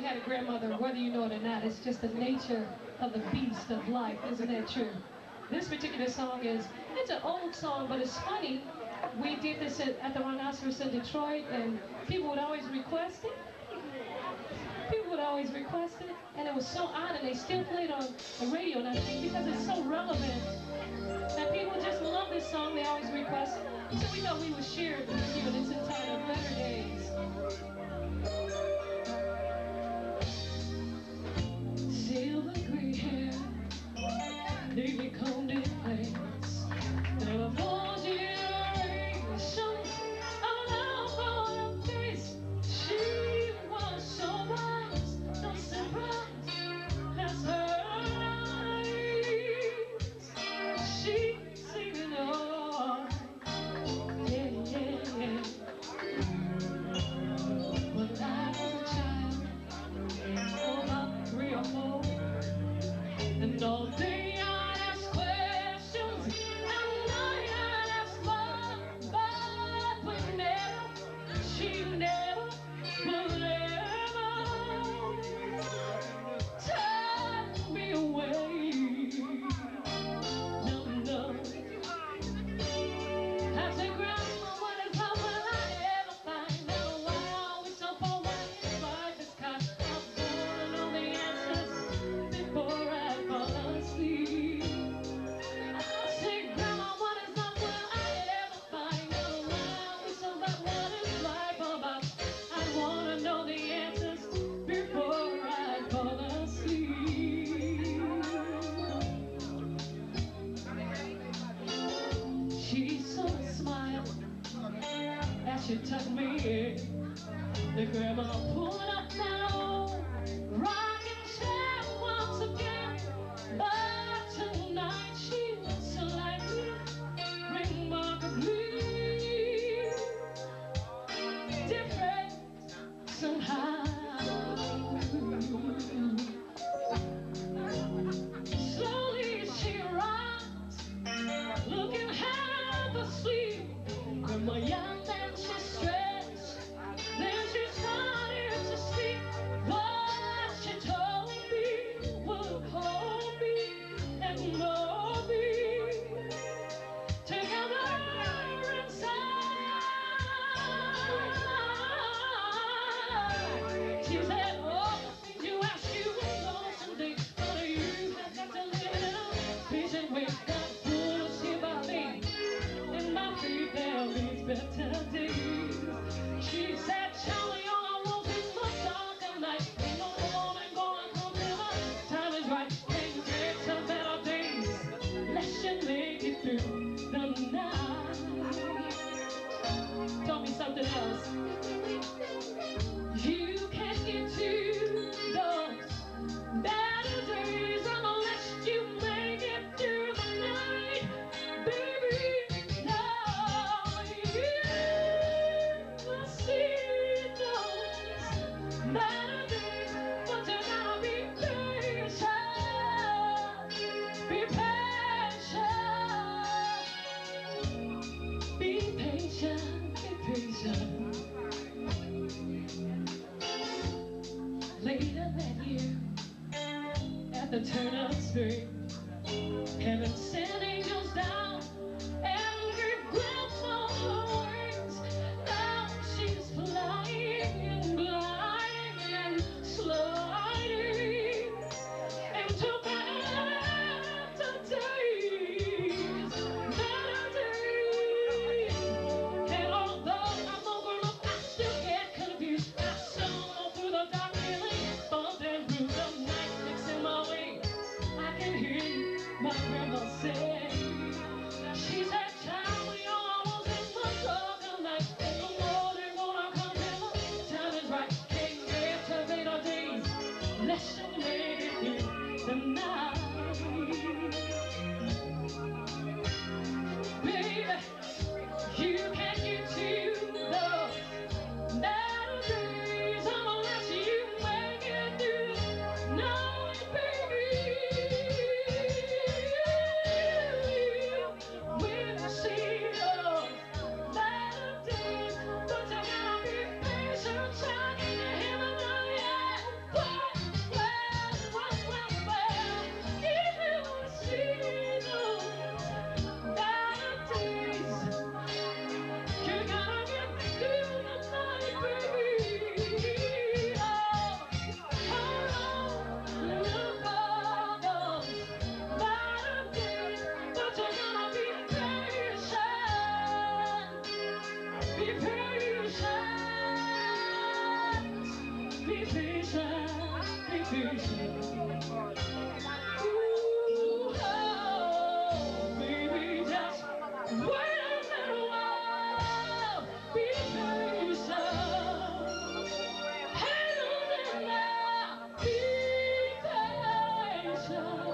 had a grandmother, whether you know it or not. It's just the nature of the beast of life, isn't that true? This particular song it's an old song, but it's funny. We did this at the Rhinoceros in Detroit, and people would always request it. People would always request it, and it was so odd, and they still play it on the radio, and I think because it's so relevant, and people just love this song, they always request it. So we thought we would share it with you, and it's entitled Better Days. Silver gray hair, navy combed in place, never falls in generation, a love for her face. She was so wise, no surprise, as her eyes. She singing on, yeah, yeah, yeah. When I was a child, about 3 or 4, and all day I'd ask questions, and I'd ask more, but would never, she never would ever turn me away. No, no. I said, Grandma, what is love? Will I ever find out why I always so for what life is? 'Cause I wanna know the answers before I fall asleep. I said, Grandma, what is love? Will I ever find out why I always so about what is life about? I wanna know the answers before I fall asleep. She sort of smiled as she tucked me in. The grandma pulled up that old rocking chair once again, but tonight she was slightly, remarkably different somehow. Slowly she arrived, looking half asleep. Grandma yawned and she stretched, then she started to speak. What she told me would hold me and mold me together inside. She said, all the things you asked you would know someday, but you have got to live it up. Patient with God, full here by me. In my feet there leads better days. She said, Charlie, all I want is my darker night. Ain't no morning gonna come till my time is right. Things get some better days. Let's just make it through the night. Told me something else. You can't get to those better days unless you make it through the night, baby. No, you will see those better days, but you gotta be patient. Be patient. Be patient. Be patient. Later that year, at the turn of spring, heaven sent angels down and gave grandma her wings. Now she's flying and gliding and sliding into better days, better days. And although I'm all grown up, I still get confused. I stumble through the dark feeling, bumping through the night, fixing my way. I can hear my grandma say, Ooh, oh, baby, just wait a little while. Be patient. Hang on in there. Be patient.